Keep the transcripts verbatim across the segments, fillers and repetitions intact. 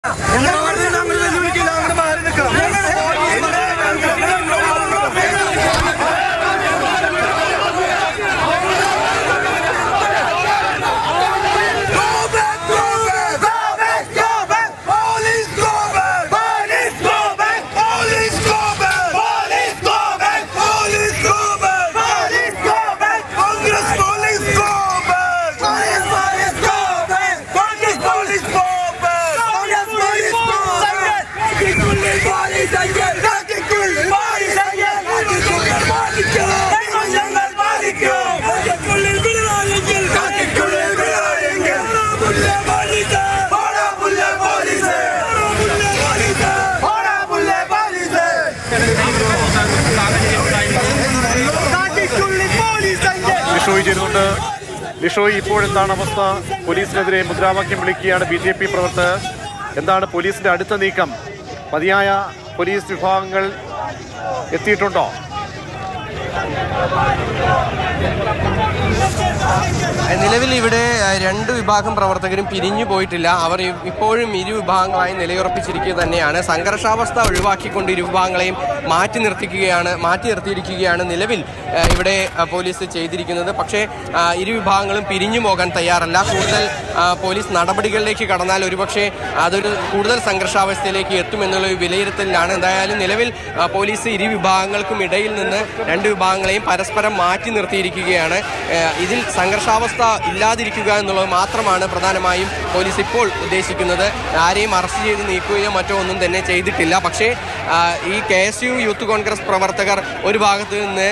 ലിഷോയ്, ഇപ്പോഴെന്താണ് അവസ്ഥ? പോലീസിനെതിരെ മുദ്രാവാക്യം വിളിക്കുകയാണ് ബി ജെ പി പ്രവർത്തകർ. എന്താണ് പോലീസിന്റെ അടുത്ത നീക്കം? മതിയായ പോലീസ് വിഭാഗങ്ങൾ എത്തിയിട്ടുണ്ടോ? നിലവിൽ ഇവിടെ രണ്ട് വിഭാഗം പ്രവർത്തകരും പിരിഞ്ഞു പോയിട്ടില്ല. അവർ ഇപ്പോഴും ഇരു വിഭാഗങ്ങളായി നിലയുറപ്പിച്ചിരിക്കുക തന്നെയാണ്. സംഘർഷാവസ്ഥ ഒഴിവാക്കിക്കൊണ്ട് ഇരു വിഭാഗങ്ങളെയും മാറ്റി നിർത്തിക്കുകയാണ് മാറ്റി നിർത്തിയിരിക്കുകയാണ് നിലവിൽ ഇവിടെ പോലീസ് ചെയ്തിരിക്കുന്നത്. പക്ഷേ ഇരു വിഭാഗങ്ങളും പിരിഞ്ഞു പോകാൻ തയ്യാറല്ല. കൂടുതൽ പോലീസ് നടപടികളിലേക്ക് കടന്നാൽ ഒരുപക്ഷെ അതൊരു കൂടുതൽ സംഘർഷാവസ്ഥയിലേക്ക് എത്തുമെന്നുള്ള വിലയിരുത്തലിലാണ്. എന്തായാലും നിലവിൽ പോലീസ് ഇരു വിഭാഗങ്ങൾക്കും ഇടയിൽ നിന്ന് രണ്ട് വിഭാഗങ്ങളെയും പരസ്പരം മാറ്റി നിർത്തിയിരിക്കുകയാണ്. ഇതിൽ സംഘർഷാവസ്ഥ ഇല്ലാതിരിക്കുക എന്നുള്ളത് മാത്രമാണ് പ്രധാനമായും പോലീസ് ഇപ്പോൾ ഉദ്ദേശിക്കുന്നത്. ആരെയും അറസ്റ്റ് ചെയ്ത് നീക്കുകയോ മറ്റോ ഒന്നും തന്നെ ചെയ്തിട്ടില്ല. പക്ഷേ ഈ K S U youth Congress പ്രവർത്തകർ ഒരു ഭാഗത്ത് നിന്ന്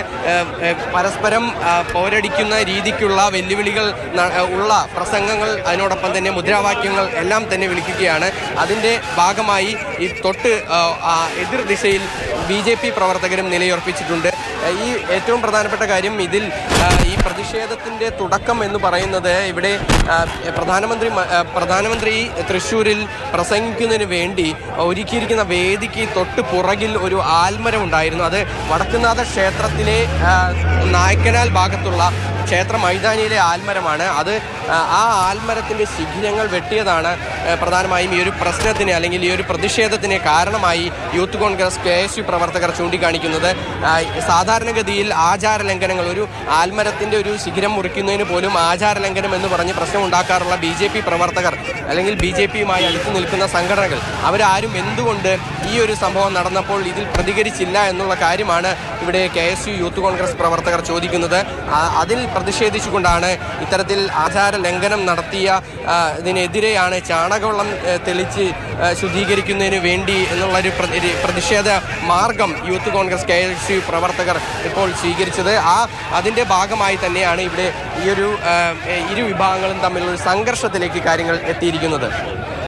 പരസ്പരം പോരടിക്കുന്ന രീതിക്കുള്ള വെല്ലുവിളികൾ ഉള്ള പ്രസംഗങ്ങൾ, അതിനോടൊപ്പം തന്നെ മുദ്രാവാക്യങ്ങൾ എല്ലാം തന്നെ വിളിക്കുകയാണ്. അതിൻ്റെ ഭാഗമായി ഈ തൊട്ട് എതിർ ദിശയിൽ ബി ജെ പി പ്രവർത്തകരും നിലയുറപ്പിച്ചിട്ടുണ്ട്. ഈ ഏറ്റവും പ്രധാനപ്പെട്ട കാര്യം, ഇതിൽ ഈ പ്രതിഷേധത്തിൻ്റെ തുടക്കം എന്ന് പറയുന്നത് ഇവിടെ പ്രധാനമന്ത്രി പ്രധാനമന്ത്രി തൃശ്ശൂരിൽ പ്രസംഗിക്കുന്നതിന് വേണ്ടി ഒരുക്കിയിരിക്കുന്ന വേദിക്ക് തൊട്ട് പുറകിൽ ഒരു ആൽമരം ഉണ്ടായിരുന്നു. അത് വടക്കുംനാഥ ക്ഷേത്രത്തിലെ നായ്ക്കനാൽ ഭാഗത്തുള്ള ക്ഷേത്ര മൈതാനിയിലെ ആൽമരമാണ്. അത് ആ ആൽമരത്തിൻ്റെ ശിഖിരങ്ങൾ വെട്ടിയതാണ് പ്രധാനമായും ഈ ഒരു പ്രശ്നത്തിന് അല്ലെങ്കിൽ ഈ ഒരു പ്രതിഷേധത്തിന് കാരണമായി youth Congress K S U പ്രവർത്തകർ ചൂണ്ടിക്കാണിക്കുന്നത്. സാധാരണഗതിയിൽ ആചാര ലംഘനങ്ങൾ, ഒരു ആൽമരത്തിൻ്റെ ഒരു ശിഖിരം മുറിക്കുന്നതിന് പോലും ആചാര ലംഘനം എന്ന് പറഞ്ഞ് പ്രശ്നം ഉണ്ടാക്കാറുള്ള ബി ജെ പി പ്രവർത്തകർ അല്ലെങ്കിൽ ബി ജെ പിയുമായി അടുത്ത് നിൽക്കുന്ന സംഘടനകൾ, അവരാരും എന്തുകൊണ്ട് ഈ ഒരു സംഭവം നടന്നപ്പോൾ ഇതിൽ പ്രതികരിച്ചില്ല എന്നുള്ള കാര്യമാണ് ഇവിടെ K S U youth Congress പ്രവർത്തകർ ചോദിക്കുന്നത്. അതിൽ പ്രതിഷേധിച്ചുകൊണ്ടാണ് ഇത്തരത്തിൽ ആചാര ലംഘനം നടത്തിയ ഇതിനെതിരെയാണ് ചാണകവെള്ളം തെളിച്ച് ശുദ്ധീകരിക്കുന്നതിന് വേണ്ടി എന്നുള്ളൊരു പ്രതിഷേധ മാർഗം youth Congress K S U പ്രവർത്തകർ ഇപ്പോൾ സ്വീകരിച്ചത്. ആ അതിൻ്റെ ഭാഗമായി തന്നെയാണ് ഇവിടെ ഈ ഒരു ഇരു വിഭാഗങ്ങളും തമ്മിലുള്ള സംഘർഷത്തിലേക്ക് കാര്യങ്ങൾ എത്തിയിരിക്കുന്നത്.